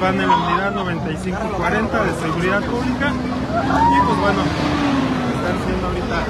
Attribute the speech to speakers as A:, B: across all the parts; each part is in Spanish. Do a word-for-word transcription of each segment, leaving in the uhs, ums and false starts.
A: van en la unidad noventa y cinco cuarenta de seguridad pública y pues bueno, están siendo ahorita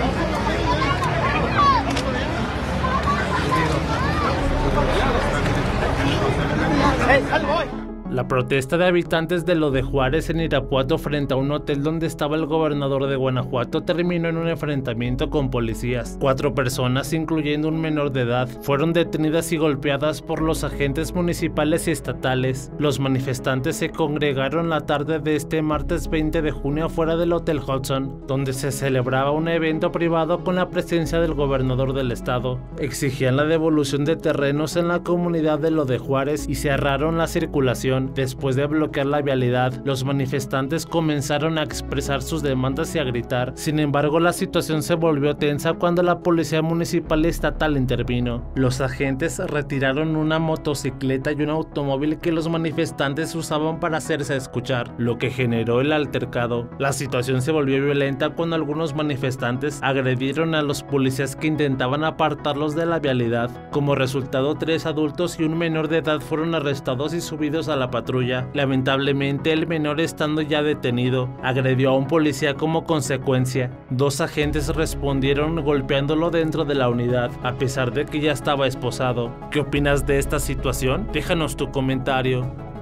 B: La protesta de habitantes de Lo de Juárez en Irapuato frente a un hotel donde estaba el gobernador de Guanajuato terminó en un enfrentamiento con policías. Cuatro personas, incluyendo un menor de edad, fueron detenidas y golpeadas por los agentes municipales y estatales. Los manifestantes se congregaron la tarde de este martes veinte de junio afuera del Hotel Hudson, donde se celebraba un evento privado con la presencia del gobernador del estado. Exigían la devolución de terrenos en la comunidad de Lo de Juárez y cerraron la circulación. Después de bloquear la vialidad, los manifestantes comenzaron a expresar sus demandas y a gritar. Sin embargo, la situación se volvió tensa cuando la policía municipal y estatal intervino. Los agentes retiraron una motocicleta y un automóvil que los manifestantes usaban para hacerse escuchar, lo que generó el altercado. La situación se volvió violenta cuando algunos manifestantes agredieron a los policías que intentaban apartarlos de la vialidad. Como resultado, tres adultos y un menor de edad fueron arrestados y subidos a la patrulla. Lamentablemente, el menor, estando ya detenido, agredió a un policía como consecuencia. Dos agentes respondieron golpeándolo dentro de la unidad, a pesar de que ya estaba esposado. ¿Qué opinas de esta situación? Déjanos tu comentario.